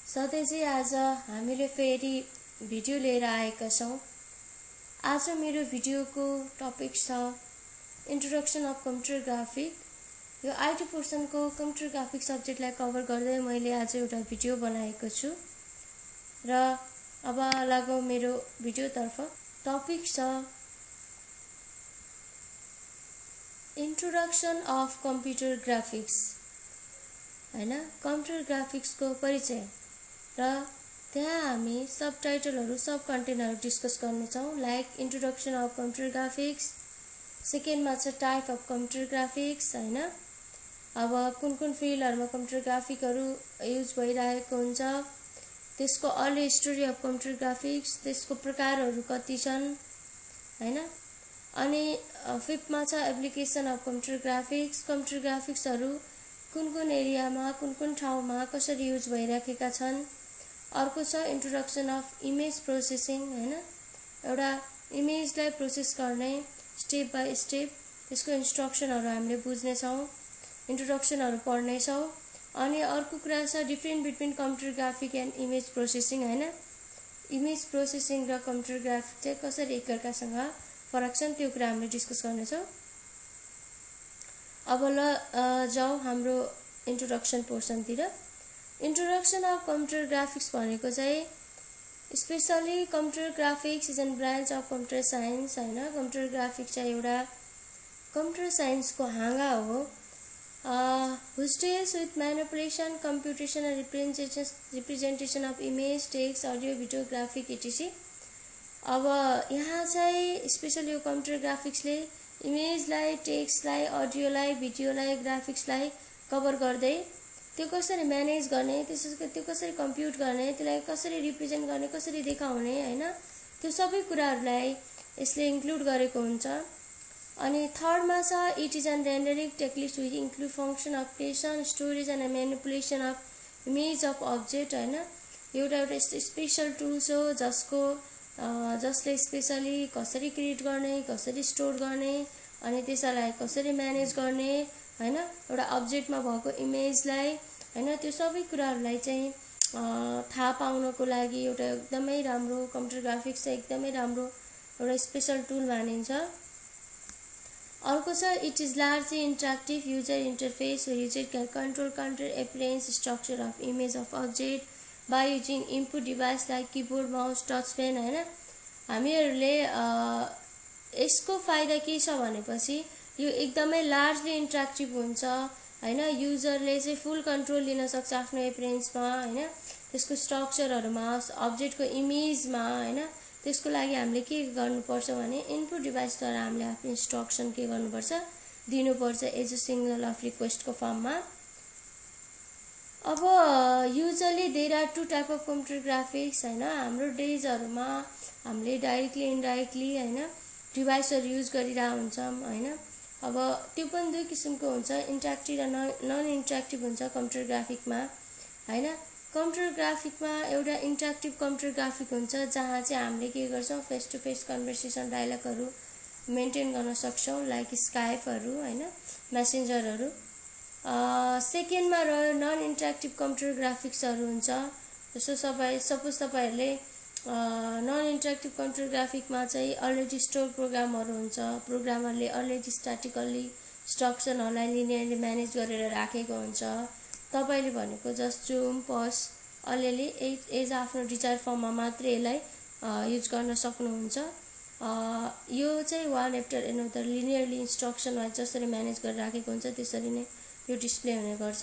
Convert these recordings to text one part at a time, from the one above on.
सधैँ चाहिँ आज हामीले फेरि भिडियो लिएर आएका छौँ। आज मेरो भिडियोको टपिक छ इन्ट्रोडक्सन अफ कम्प्युटर ग्राफिक। यो आईटी पोर्सनको कम्प्युटर ग्राफिक सब्जेक्टलाई कभर गर्दै मैले आज एउटा भिडियो बनाएको छु र अब लागौँ मेरो भिडियोतर्फ। टपिक छ इन्ट्रोडक्सन अफ कम्प्युटर ग्राफिक्स, हैन, कम्प्युटर ग्राफिक्सको परिचय र त्यहाँ हामी सब टाइटलहरू सब कन्टेन्टहरू डिस्कस गर्नेछौँ। Like introduction of computer graphics, सेकेन्डमा छ टाइप अफ कम्प्युटर ग्राफिक्स, हैन, अब कुन कुन फिल्डहरूमा कम्प्युटर ग्राफिकहरू युज भइरहेको हुन्छ, त्यसको early story of computer graphics, त्यसको प्रकारहरू कति छन्, हैन, अनि फिफ्थमा छ application of computer graphics, computer ग्राफिक्सहरू कुन कुन एरियामा कुन कुन ठाउँमा कसरी युज भइराखेका छन्। अर्को छ इन्ट्रोडक्सन अफ इमेज प्रोसेसिङ, हैन, एउटा इमेजलाई प्रोसेस गर्ने स्टेप बाई स्टेप त्यसको इन्स्ट्रक्सनहरू हामीले बुझ्नेछौँ, इन्ट्रोडक्सनहरू पढ्नेछौँ। अनि अर्को कुरा छ different between computer graphic and image processing, हैन, इमेज प्रोसेसिङ र कम्प्युटर ग्राफिक चाहिँ कसरी एकअर्कासँग फरक छन् त्यो कुरा हामीले डिस्कस गर्नेछौँ। अब जाउँ हाम्रो इन्ट्रोडक्सन पोर्सनतिर। इन्ट्रोडक्सन अफ कम्प्युटर ग्राफिक्स भनेको चाहिँ specially computer graphics is an branch of computer science, हैन, कम्प्युटर ग्राफिक्स चाहिँ एउटा कम्प्युटर साइन्सको हाँगा हो which deals with manipulation, computation and representation of image, text, audio, video, graphic etc. अब यहाँ चाहिँ स्पेसली यो कम्प्युटर ग्राफिक्सले इमेजलाई, टेक्स्टलाई, अडियोलाई, भिडियोलाई, ग्राफिक्सलाई कभर गर्दै त्यो कसरी म्यानेज गर्ने, त्यो कसरी कम्प्युट गर्ने, त्यसलाई कसरी रिप्रेजेन्ट गर्ने, कसरी देखाउने, हैन, त्यो सबै कुराहरूलाई यसले इन्क्लुड गरेको हुन्छ। अनि थर्डमा छ it is an rendering techniques which include function of creation, storage and manipulation of image of object, हैन, एउटा स्पेसल टुल्स हो जसले स्पेसली कसरी क्रिएट गर्ने, कसरी स्टोर गर्ने, अनि त्यसलाई कसरी म्यानेज गर्ने, हैन, एउटा अब्जेक्टमा भएको इमेजलाई, हैन, त्यो सबै कुराहरूलाई चाहिँ थाहा पाउनको लागि एउटा एकदमै राम्रो कम्प्युटर ग्राफिक्स चाहिँ एकदमै राम्रो एउटा स्पेसल टुल मानिन्छ। अर्को छ it is largely interactive user interface user can control content appearance structure of image of object by using input device like keyboard, mouse, touch pen, हैन। हामीहरूले यसको फाइदा के छ भनेपछि यो एकदमै लार्जली इन्टरेक्टिभ हुन्छ, हैन, युजरले चाहिँ फुल कन्ट्रोल लिन सक्छ आफ्नो एपियरेन्समा, हैन, त्यसको स्ट्रक्चरहरूमा, अब्जेक्टको इमेजमा, हैन। त्यसको लागि हामीले के गर्नुपर्छ भने इनपुट डिभाइसद्वारा हामीले आफ्नो इन्स्ट्रक्सन के गर्नुपर्छ दिनुपर्छ एज अ सिग्नल अफ रिक्वेस्टको फर्ममा। अब usually there are two type of computer graphics, हैन, हाम्रो डेजहरूमा हामीले डाइरेक्टली इन्डाइरेक्टली, हैन, डिभाइसहरू युज गरिरहेको हुन्छौँ, हैन। अब त्यो पनि दुई किसिमको हुन्छ, इन्टरेक्टिभ र नन इन्टरेक्टिभ हुन्छ कम्प्युटर ग्राफिकमा, हैन। कम्प्युटर ग्राफिकमा एउटा इन्टरेक्टिभ कम्प्युटर ग्राफिक हुन्छ जहाँ चाहिँ हामीले के गर्छौँ फेस टु फेस कन्भर्सेसन डायलगहरू मेन्टेन गर्न सक्छौँ लाइक स्काइपहरू, हैन, मेसेन्जरहरू। सेकेन्डमा रह्यो नन इन्टरेक्टिभ कम्प्युटर ग्राफिक्सहरू हुन्छ। जस्तो सपोज तपाईँहरूले नन इन्टरेक्टिभ कम्प्युटर ग्राफिकमा चाहिँ अलरेडी स्टोर प्रोग्रामहरू हुन्छ, प्रोग्रामरले अलरेडी स्ट्याटिकल्ली स्ट्रक्चरहरूलाई लिनियरली म्यानेज गरेर राखेको हुन्छ। तपाईँले भनेको जस्ट जुम पज अलिअलि एज आफ्नो डिजायर फर्ममा मात्रै यसलाई युज गर्न सक्नुहुन्छ। यो चाहिँ वान आफ्टर एनदर लिनियरली इन्स्ट्रक्सनमा जसरी म्यानेज गरेर राखेको हुन्छ त्यसरी नै यो डिस्प्ले हुने गर्छ।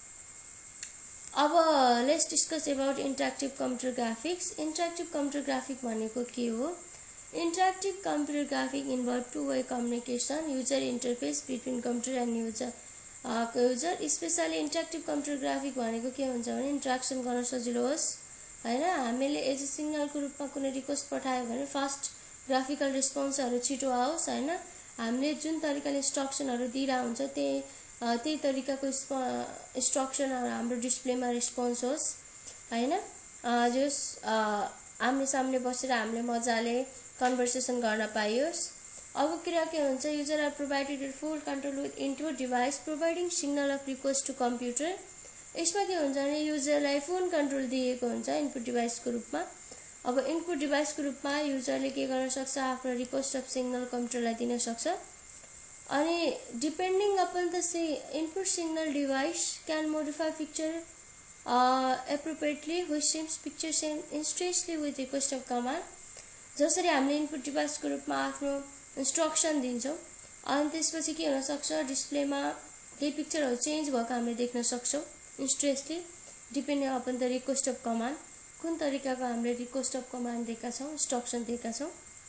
अब let's discuss about interactive computer graphics. Interactive computer graphic भनेको के हो? Interactive computer graphic involve two way communication user interface between computer and user. Specially interactive computer graphic भनेको के हुन्छ भने इन्ट्रेक्सन गर्न सजिलो होस्, हैन, हामीले एज अ सिग्नलको रूपमा कुनै रिक्वेस्ट पठायो भने फास्ट ग्राफिकल रेस्पोन्सहरू छिटो आओस्, हैन, हामीले जुन तरिकाले इन्स्ट्रक्सनहरू दिइरहेको हुन्छ त्यही तरिकाको इन्स्ट्रक्सनहरू हाम्रो डिस्प्लेमा रेस्पोन्स होस्, हैन, जस आम्ने सामने बसेर हामीले मजाले कन्भर्सेसन गर्न पाइयोस्। अब कुरा के हुन्छ user are provided full control with input device providing signal of request to computer यसमा के हुन्छ भने युजरलाई फोन कन्ट्रोल दिएको हुन्छ इनपुट डिभाइसको रूपमा। अब इनपुट डिभाइसको रूपमा युजरले के गर्न सक्छ, आफ्नो रिक्वेस्ट अफ सिग्नल कम्प्युटरलाई दिन सक्छ। अनि depending upon the input signal device can modify picture appropriately which seems picture send instantly with request of command. जसरी हामीले इनपुट डिभाइसको रूपमा आफ्नो इन्स्ट्रक्सन दिन्छौँ अनि त्यसपछि के हुनसक्छ, डिस्प्लेमा केही पिक्चरहरू चेन्ज भएको हामीले देख्न सक्छौँ instantly depending upon the request of command. कुन तरिकाको हामीले रिक्वेस्ट अफ कमान्ड दिएका छौँ, इन्स्ट्रक्सन दिएका छौँ।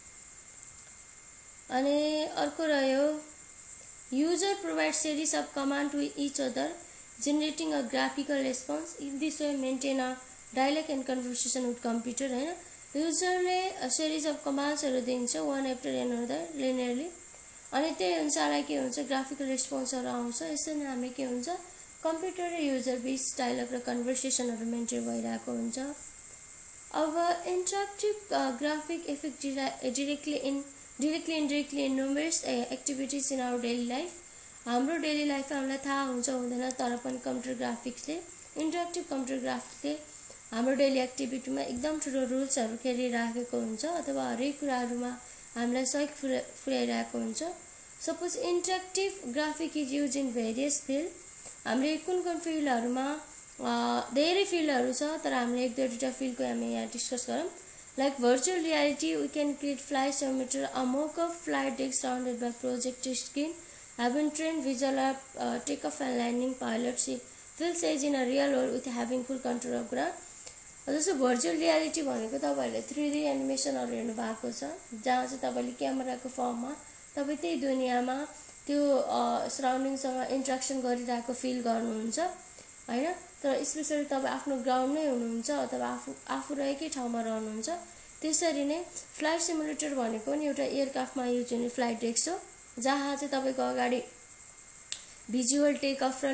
अनि अर्को रह्यो user provide series of command to each other generating a graphical response in this way maintain a dialogue and conversation with computer. होइन, युजरले सिरिज अफ कमान्ड्सहरू दिन्छ वान आफ्टर एनअदर लिनियरली, अनि त्यही अनुसारलाई के हुन्छ ग्राफिकल रेस्पोन्सहरू आउँछ। यसरी नै हामी के हुन्छ कम्प्युटर र युजर बीच डायलग र कन्भर्सेसनहरू मेन्टेन भइरहेको हुन्छ। अब interactive graphic effect directly indirectly in numerous activities in our daily life. हाम्रो डेली लाइफमा हामीलाई थाहा हुन्छ हुँदैन, तर पनि कम्प्युटर ग्राफिक्सले इन्टरेक्टिभ कम्प्युटर ग्राफिक्सले हाम्रो डेली एक्टिभिटीमा एकदम ठुलो रुल्सहरू खेलिराखेको हुन्छ अथवा हरेक कुराहरूमा हामीलाई सहयोग पुर्याइरहेको हुन्छ। Suppose interactive graphic is use in various field. हामीले कुन कुन फिल्डहरूमा धेरै फिल्डहरू छ, तर हामीले एक दुईवटा फिल्डको हामी यहाँ डिस्कस गरौँ। Like virtual reality, we can create flight simulator, a mockup flight deck surrounded by projector screen, having trained visual takeoff and landing pilots feels as in a real world with having full control of ground। जस्तो virtual reality भनेको तपाईँहरूले 3D एनिमेसनहरू हेर्नु भएको छ, जहाँ चाहिँ तपाईँले क्यामेराको फर्ममा तपाईँ त्यही दुनियाँमा त्यो सराउन्डिङसँग इन्ट्रेक्सन गरिरहेको फिल गर्नुहुन्छ होइन। तर स्पेसली तपाईँ आफ्नो ग्राउन्डमै हुनुहुन्छ अथवा आफू रहेकै ठाउँमा रहनुहुन्छ। त्यसरी नै फ्लाइट सिमुलेटर भनेको पनि एउटा एयरक्राफ्टमा युज हुने फ्लाइट डेस्क हो, जहाँ चाहिँ तपाईँको अगाडि भिजुअल टेक अफ र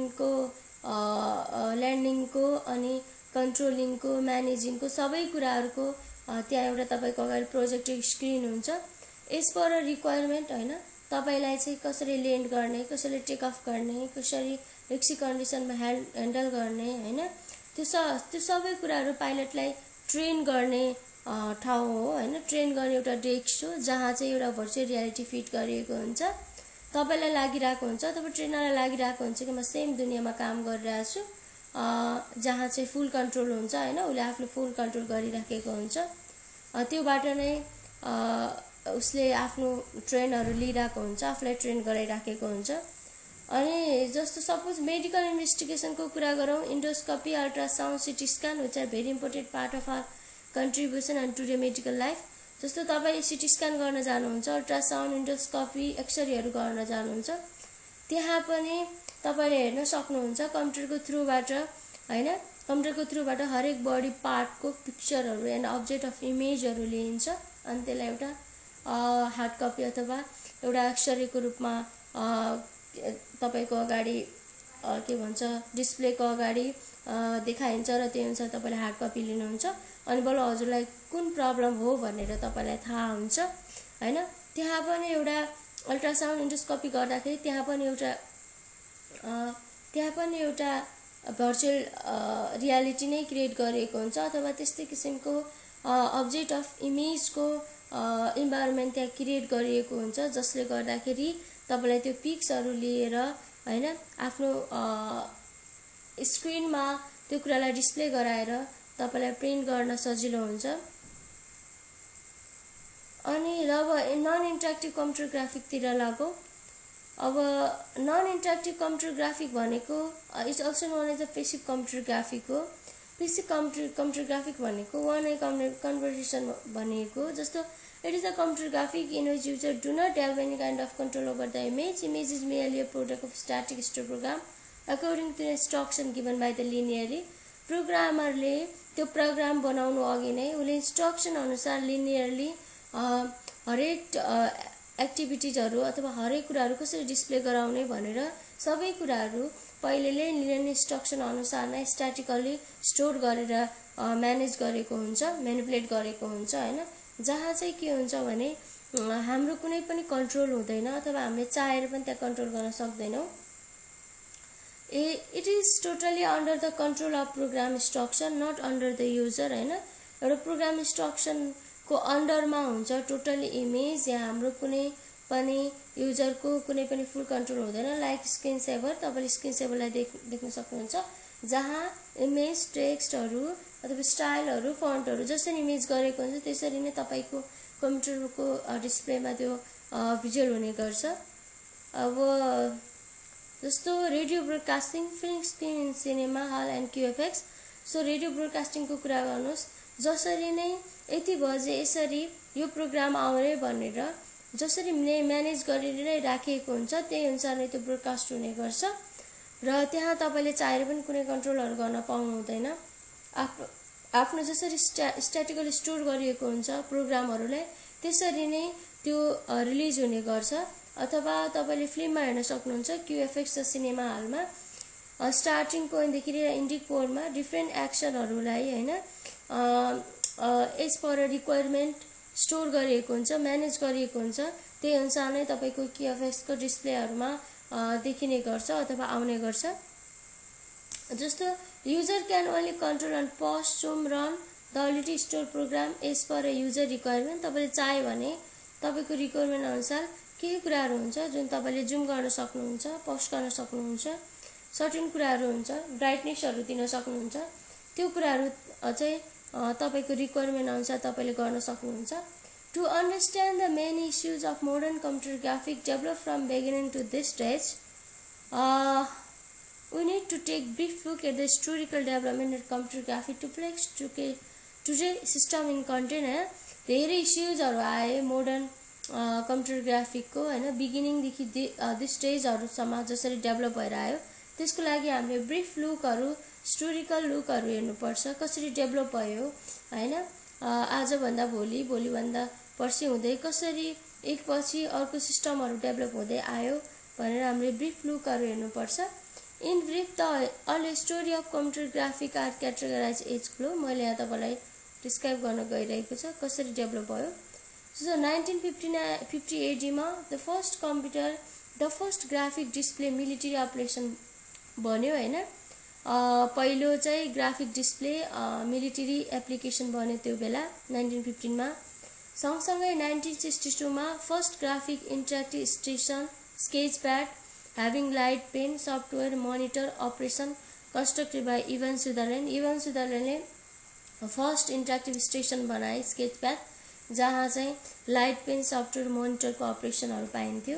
ल्यान्डिङको अनि कन्ट्रोलिङको म्यानेजिङको सबै कुराहरूको त्यहाँ एउटा तपाईँको अगाडि प्रोजेक्टर स्क्रिन हुन्छ। एज पर रिक्वायरमेन्ट होइन, तपाईँलाई चाहिँ कसरी ल्यान्ड गर्ने, कसरी टेक अफ गर्ने, कसरी रिस्की कन्डिसनमा ह्यान्डल गर्ने होइन, त्यो सबै कुराहरू पाइलटलाई ट्रेन गर्ने ठाउँ हो होइन। ट्रेन गर्ने एउटा डेस्क हो जहाँ चाहिँ एउटा भर्चुअल रियालिटी फिट गरिएको हुन्छ। तपाईँलाई लागिरहेको हुन्छ, तपाईँ ट्रेनरलाई लागिरहेको हुन्छ कि म सेम दुनियाँमा काम गरिरहेको छु, जहाँ चाहिँ फुल कन्ट्रोल हुन्छ होइन, उसले आफ्नो फुल कन्ट्रोल गरिराखेको हुन्छ। त्योबाट नै उसले आफ्नो ट्रेनहरू लिइरहेको हुन्छ, आफूलाई ट्रेन गराइराखेको हुन्छ। अनि जस्तो सपोज मेडिकल इन्भेस्टिगेसनको कुरा गरौँ, endoscopy, ultrasound, CT scan which are very important part of our contribution and today medical life. जस्तो तपाईँ सिटी स्क्यान गर्न जानुहुन्छ, अल्ट्रासाउन्ड, इन्डोस्कोपी, एक्सरेहरू गर्न जानुहुन्छ, त्यहाँ पनि तपाईँले हेर्न सक्नुहुन्छ कम्प्युटरको थ्रुबाट होइन। कम्प्युटरको थ्रुबाट हरेक बडी पार्टको पिक्चरहरू एन्ड अब्जेक्ट अफ इमेजहरू लिइन्छ अनि त्यसलाई एउटा हार्ड कपी अथवा एउटा एक्सरेको रूपमा तपाईँको अगाडि के भन्छ डिस्प्लेको अगाडि देखाइन्छ र त्यही अनुसार तपाईँले हार्ड कपी लिनुहुन्छ अनि बल्ल हजुरलाई कुन प्रब्लम हो भनेर तपाईँलाई थाहा हुन्छ होइन। त्यहाँ पनि एउटा अल्ट्रासाउन्ड इन्डोस्कोपी गर्दाखेरि त्यहाँ पनि एउटा भर्चुअल रियालिटी नै क्रिएट गरिएको हुन्छ अथवा त्यस्तै किसिमको अब्जेक्ट अफ इमेजको इन्भाइरोमेन्ट त्यहाँ क्रिएट गरिएको हुन्छ, जसले गर्दाखेरि तपाईँलाई त्यो पिक्सहरू लिएर होइन आफ्नो स्क्रिनमा त्यो कुरालाई डिस्प्ले गराएर तपाईँलाई प्रिन्ट गर्न सजिलो हुन्छ। अनि अब नन इन्टरेक्टिभ कम्प्युटर ग्राफिकतिर लागौँ। अब नन इन्टरेक्टिभ कम्प्युटर ग्राफिक भनेको it's also known as a passive computer graphic हो। पेसिभ कम्प्युटर ग्राफिक भनेको वान वे कन्भर्सेसन भनेको जस्तो it is a computer graphic in which user do not have any kind of control over the image is merely a product of static store program according to instruction given by the linearly. प्रोग्रामरले त्यो program बनाउनु अघि नै उसले instruction अनुसार linearly हरेक एक्टिभिटिजहरू अथवा हरेक कुराहरू कसरी डिस्प्ले गराउने भनेर सबै कुराहरू पहिलेले लिनियर इन्स्ट्रक्सन अनुसार नै स्ट्याटिकली स्टोर गरेर म्यानेज गरेको हुन्छ, म्यानिपुलेट गरेको हुन्छ होइन। जहाँ चाहिँ के हुन्छ भने हाम्रो कुनै पनि कन्ट्रोल हुँदैन अथवा हामीले चाहेर पनि त्यहाँ कन्ट्रोल गर्न सक्दैनौँ। It is totally under the control of program instruction, not under the user होइन। एउटा प्रोग्राम इन्स्ट्रक्सनको अन्डरमा हुन्छ टोटली इमेज। यहाँ हाम्रो कुनै पनि युजरको कुनै पनि फुल कन्ट्रोल हुँदैन। लाइक स्क्रिन सेभर, तपाईँले स्क्रिन सेभरलाई देख्न सक्नुहुन्छ, जहाँ इमेज टेक्स्टहरू अथवा स्टाइलहरू फन्टहरू जसरी इमेज गरेको हुन्छ त्यसरी नै तपाईँको कम्प्युटरको डिस्प्लेमा त्यो भिजुअल हुने गर्छ। अब जस्तो radio broadcasting, film screen, cinema hall and QFX. So radio ब्रोडकास्टिङको कुरा गर्नुहोस्, जसरी नै यति बजे यसरी यो प्रोग्राम आउने भनेर जसरी म्यानेज गरेर नै राखिएको हुन्छ त्यही अनुसार नै त्यो ब्रोडकास्ट हुने गर्छ र त्यहाँ तपाईँले चाहेर पनि कुनै कन्ट्रोलहरू गर्न पाउनु हुँदैन। आफ्नो जसरी स्ट्याटिकली स्टोर गरिएको हुन्छ प्रोग्रामहरूलाई त्यसरी नै त्यो रिलिज हुने गर्छ। अथवा तपाईँले फिल्ममा हेर्न सक्नुहुन्छ क्युएफएक्स र सिनेमा हलमा स्टार्टिङ पोइन्टदेखि लिएर इन्डिङ पोइन्टमा डिफ्रेन्ट एक्सनहरूलाई होइन एज पर रिक्वायरमेन्ट स्टोर गरिएको हुन्छ, म्यानेज गरिएको हुन्छ। त्यही अनुसार नै तपाईँको क्युएफएक्सको डिस्प्लेहरूमा देखिने गर्छ अथवा आउने गर्छ। जस्तो user can only control and pause, zoom, run the ability store program as per user requirement. तपाईँले चाह्यो भने तपाईँको रिक्वायरमेन्ट अनुसार केही कुराहरू हुन्छ जुन तपाईँले जुम गर्न सक्नुहुन्छ, पज गर्न सक्नुहुन्छ, सर्टेन कुराहरू हुन्छ, ब्राइटनेसहरू दिन सक्नुहुन्छ। त्यो कुराहरू चाहिँ तपाईँको रिक्वायरमेन्ट अनुसार तपाईँले गर्न सक्नुहुन्छ। To understand the main issues of modern computer graphic develop from beginning to this stage, we need to take brief look at the historical development of computer graphics to flex today system in content है। धेरै इस्युजहरू आए modern computer ग्राफिकको होइन, बिगिनिङदेखि this स्टेजहरूसम्म जसरी develop भएर आयो त्यसको लागि हामीले ब्रिफ लुकहरू, हिस्टोरिकल लुकहरू हेर्नुपर्छ, कसरी डेभलप भयो होइन, आजभन्दा भोलि, भोलिभन्दा पर्सि हुँदै कसरी एकपछि अर्को सिस्टमहरू डेभलप हुँदै आयो भनेर हामीले ब्रिफ लुकहरू हेर्नुपर्छ। In brief the early story of computer graphic are categorise as flow. मैले यहाँ तपाईँलाई डिस्क्राइब गर्न गइरहेको छ कसरी डेभलप भयो। सो 1950 AD-मा the first graphic display military operation बन्यो होइन। पहिलो चाहिँ ग्राफिक डिस्प्ले मिलिट्री एप्लिकेसन बन्यो त्यो बेला 1915-मा। सँगसँगै 1962-मा first graphic interactive station sketch pad having light pen software monitor operation constructed by Ivan सुदरल्यान्डले फर्स्ट इन्टरेक्टिभ स्टेसन बनाए स्केच प्याड, जहाँ चाहिँ लाइट पेन सफ्टवेयर मोनिटरको अपरेसनहरू पाइन्थ्यो।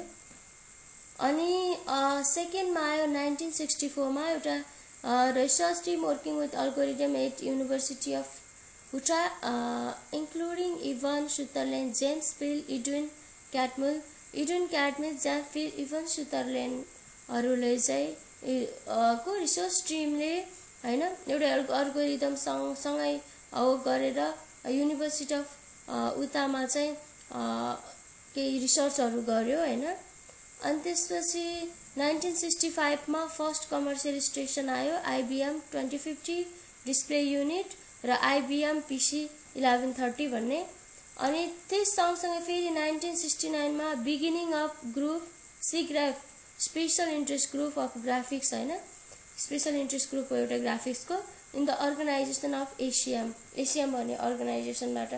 अनि सेकेन्डमा आयो 1964-मा एउटा research team working with algorithm at university of Utah including Ivan Sutherland, James Phil, Edwin Catmull, James Phil, Ivan सुदरल्यान्डहरूले चाहिँ को रिसर्च टिमले होइन एउटा अल्गोरिदम सँगै गरेर युनिभर्सिटी अफ उतामा चाहिँ केही रिसर्चहरू गर्यो होइन। अनि त्यसपछि 1965-मा फर्स्ट कमर्सियल स्टेसन आयो IBM 2050 डिस्प्ले युनिट र IBM PC 1130 भन्ने। अनि त्यस सँगसँगै फेरि 1969-मा beginning of group SIGGRAPH, special interest group of graphics होइन, स्पेसल इन्ट्रेस्ट ग्रुप हो एउटा ग्राफिक्सको, in the organization of ACM भन्ने अर्गनाइजेसनबाट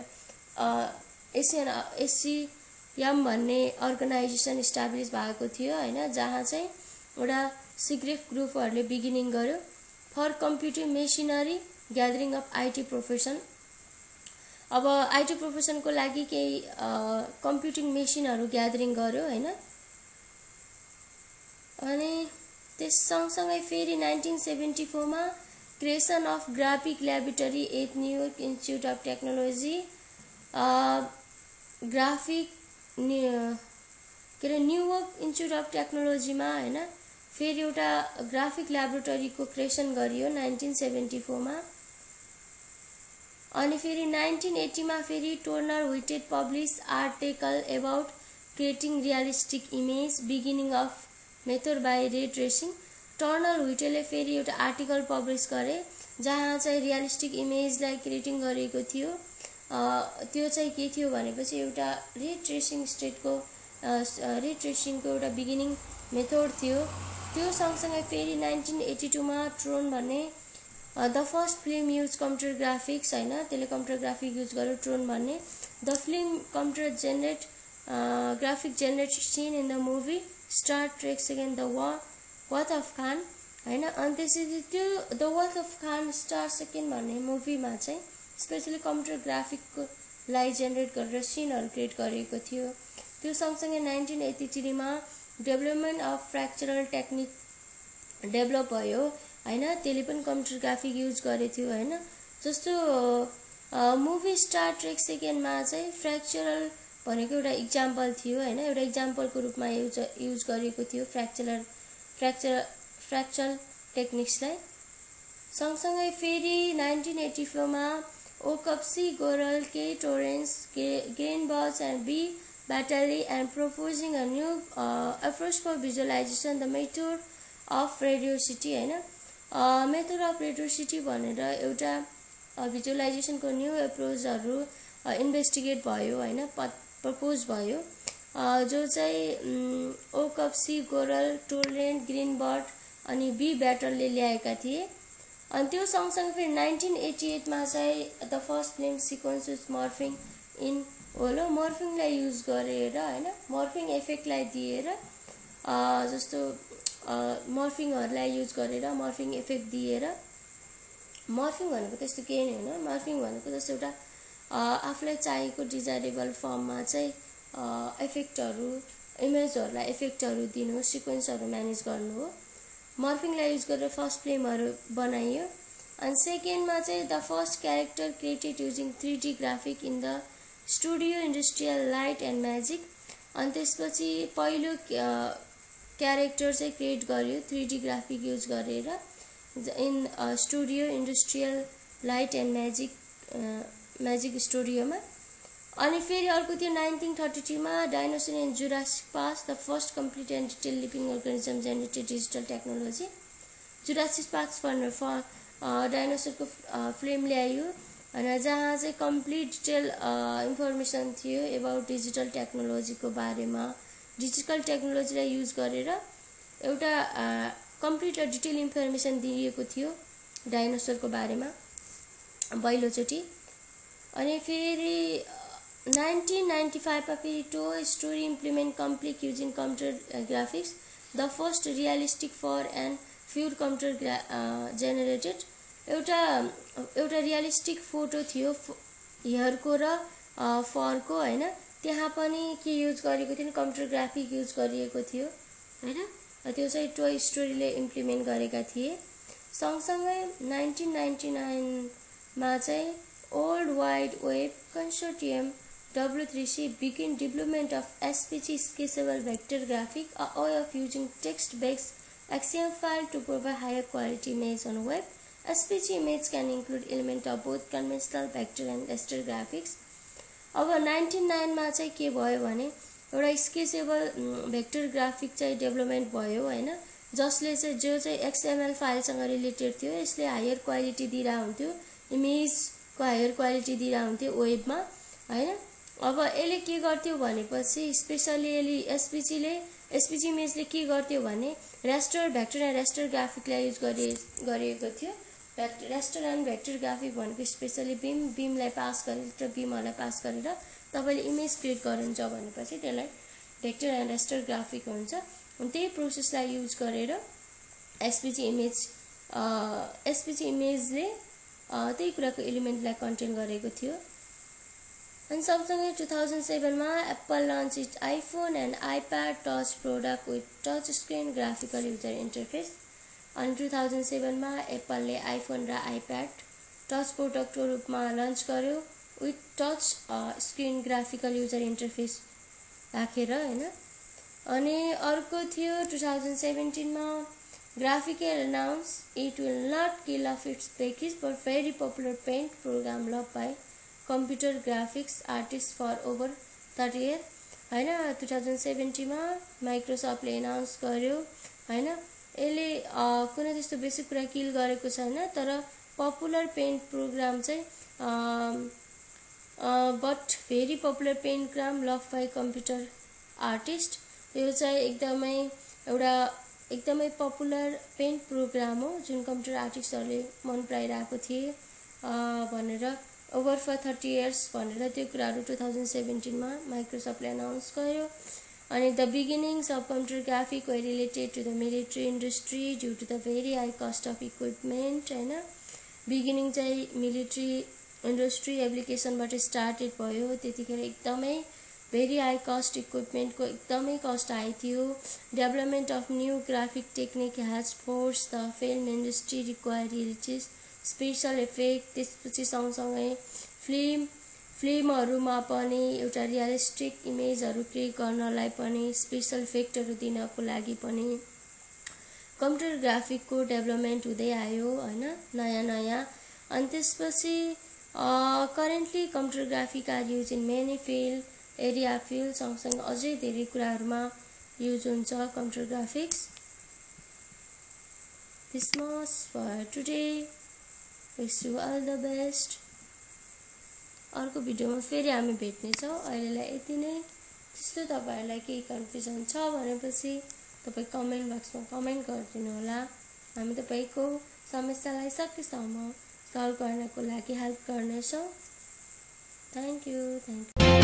एसियम भन्ने अर्गनाइजेसन इस्टाब्लिस भएको थियो होइन, जहाँ चाहिँ एउटा सिग्रेफ ग्रुपहरूले बिगिनिङ गर्यो for computing machinery gathering of IT profession. अब IT प्रोफेसनको लागि केही कम्प्युटिङ मेसिनहरू ग्यादरिङ गर्यो होइन। अनि त्यस सँगसँगै फेरि 1974-मा creation of graphic laboratory at New York institute of technology, New York institute of टेक्नोलोजीमा होइन फेरि एउटा ग्राफिक ल्याबोरेटरीको क्रिएसन गरियो 1974-मा। अनि फेरि 1980-मा फेरि Turner Whitted publish article about creating realistic image beginning of method by ray tracing. Turner व्हिटेलले फेरि एउटा आर्टिकल पब्लिस गरे जहाँ चाहिँ रियलिस्टिक इमेजलाई क्रिएटिङ गरेको थियो। त्यो चाहिँ के थियो भनेपछि एउटा रे ट्रेसिङको एउटा बिगिनिङ मेथड थियो। त्यो सँगसँगै फेरि 1982 मा ट्रोन भन्ने the first film use computer graphics हैन, त्यसले कम्प्युटर ग्राफिक युज गर्यो ट्रोन भन्ने। The film computer generate graphic generate scene in the movie Star Trek second the wrath of Khan हैन। अनि त्यसपछि त्यो the wrath of Khan Star second भन्ने मुभीमा चाहिँ स्पेसली कम्प्युटर ग्राफिकको लाई जेनेरेट गरेर सिनहरू क्रिएट गरिएको थियो। त्यो सँगसँगै 1983 मा development of fractal technique develop भयो हैन, त्यसले पनि कम्प्युटर ग्राफिक युज गरेको थियो हैन। जस्तो मुभी स्टार ट्रेक सेकेन्डमा चाहिँ फ्र्याक्चरल भनेको एउटा इक्जाम्पल थियो हैन, एउटा इक्जाम्पलको रूपमा युज गरिएको थियो फ्र्याक्चरल टेक्निक्सलाई। सँगसँगै फेरि 1984 मा ओकप्सी Goral K Torrance Greenberg and B Battaile and proposing a new approach for visualization the method of radiosity हैन। मेथड अफ रेडियोसिटी भनेर एउटा भिजुअलाइजेसनको न्यू एप्रोचहरू इन्भेस्टिगेट भयो हैन, प्रपोज भयो, जो चाहिँ ओकप्सी गोरल टोरेन्ट ग्रिनबर्ट अनि बी ब्याटलले ल्याएका थिए। अनि त्यो सँगसँगै फेरि 1988 मा चाहिँ the first film sequence with morphing in Willow मर्फिङलाई युज गरेर हैन, मर्फिङ इफेक्टलाई दिएर जस्तो मर्फिङहरूलाई युज गरेर मर्फिङ इफेक्ट दिएर, मर्फिङ भनेको त्यस्तो केही नै होइन, मर्फिङ भनेको जस्तो एउटा आफूलाई चाहिएको डिजायरेबल फर्ममा चाहिँ इफेक्टहरू इमेजहरूलाई इफेक्टहरू दिनु, सिक्वेन्सहरू म्यानेज गर्नु हो। मर्फिङलाई युज गरेर फर्स्ट फिल्महरू बनाइयो। अनि सेकेन्डमा चाहिँ the first character created using 3D graphic in the studio industrial light and magic. अनि त्यसपछि पहिलो क्यारेक्टर चाहिँ क्रिएट गर्यो 3D ग्राफिक युज गरेर in studio industrial light and magic स्टुडियोमा। अनि फेरि अर्को थियो 1932 मा dinosaur in Jurassic Park the first complete and detail living organism generated digital technology. Jurassic Park भनेर डाइनोसरको फिल्म ल्याइयो अनि जहाँ चाहिँ कम्प्लिट डिटेल इन्फर्मेसन थियो एबाउट डिजिटल टेक्नोलोजीको बारेमा, डिजिटल टेक्नोलोजीलाई युज गरेर एउटा कम्प्लिट डिटेल इन्फर्मेसन दिइएको थियो डाइनोसरको बारेमा पहिलोचोटि। अनि फेरि 1995 मा फेरि Toy Story implement complete using computer graphics the first realistic fur and fur computer generated. एउटा रियलिस्टिक फोटो थियो हेयरको र फरको हैन, त्यहाँ पनि के युज गरेको थियो, कम्प्युटर ग्राफिक युज गरिएको थियो हैन। त्यो चाहिँ टोय स्टोरीले इम्प्लिमेन्ट गरेका थिए। सँगसँगै 1999 मा चाहिँ World Wide Web consortium W3C began development of SVG sketchable vector graphic, a way of using text-based XML file to provide higher quality image on web. SVG image can include element of both conventional vector and raster graphics. अब 1999 मा चाहिँ के भयो भने एउटा scalable vector graphic चाहिँ development भयो हैन, जसले चाहिँ जो चाहिँ XML फाइलसँग रिलेटेड थियो। यसले हायर क्वालिटी दिइरा हुन्थ्यो, इमेजको हायर क्वालिटी दिइरा हुन्थ्यो वेबमा हैन। अब यसले के गर्थ्यो भनेपछि स्पेशली यसले एसपीजी इमेजले के गर्थ्यो भने रास्टर भेक्टर एन्ड रास्टर ग्राफिकलाई युज गरिएको थियो। रास्टर एन्ड भेक्टर ग्राफिक भनेको स्पेशली बीमलाई पास गरेर बीमहरूलाई पास गरेर तपाईले इमेज क्रिएट गर्नुहुन्छ भनेपछि त्यसलाई भेक्टर एन्ड रास्टर ग्राफिक हुन्छ। अनि त्यही प्रोसेसलाई युज गरेर एसपीजी इमेजले त्यही कुराको एलिमेन्टलाई कन्टेन गरेको थियो। अनि सँगसँगै 2007 मा Apple launch its iPhone and iPad touch product with touch screen graphical user interface. अनि 2007 मा एप्पलले आइफोन र आइप्याड टच प्रोडक्टको रूपमा लन्च गर्यो with touch screen graphical user interface राखेर हैन। अनि अर्को थियो 2017 मा graphical announce it will not kill off its package for very popular paint program love by computer graphics artist for over 30 year हैन। 2017 मा माइक्रोसफ्टले अनाउन्स गर्यो हैन। यसले कुनै त्यस्तो बेसिक कुरा किल गरेको छैन, तर पपुलर पेन्ट प्रोग्राम चाहिँ but very popular paint program love by computer artist, यो चाहिँ एकदमै एउटा एकदमै पपुलर पेन्ट प्रोग्राम हो जुन कम्प्युटर आर्टिस्टहरूले मन पराइरहेको थिए भनेर ओभर फर 30 इयर्स भनेर त्यो कुराहरू 2017 मा माइक्रोसफ्टले अनाउन्स गर्यो। अनि the beginnings of computer graphic were related to the military industry due to the very high cost of equipment हैन। बिगिनिङ चाहिँ मिलिट्री इन्डस्ट्री एप्लिकेसनबाट स्टार्टेड भयो। त्यतिखेर एकदमै भेरी हाई कस्ट इक्विपमेन्टको एकदमै कस्ट हाई थियो। Development of new graphic technique has force the film industry required special effect. त्यसपछि सँगसँगै फिल्महरूमा पनि एउटा रियलिस्टिक इमेजहरू क्रिएट गर्नलाई पनि स्पेशल इफेक्टहरू दिनको लागि पनि कम्प्युटर ग्राफिकको डेभलपमेन्ट हुँदै आयो हैन नयाँ नयाँ। अनि त्यसपछि currently computer graphic are use in many field area field सँगसँगै अझै धेरै कुराहरूमा युज हुन्छ computer graphics. This much for today. Wish you all the best. अर्को भिडियोमा फेरि हामी भेट्नेछौँ। अहिलेलाई यति नै। त्यस्तो तपाईहरुलाई केही कन्फ्युजन छ भनेपछि तपाई कमेन्ट बक्समा कमेन्ट गरिदिनु होला। हामी तपाईको समस्यालाई सकेसम्म सल्भ गर्नको लागि हेल्प गर्नेछौँ। Thank you.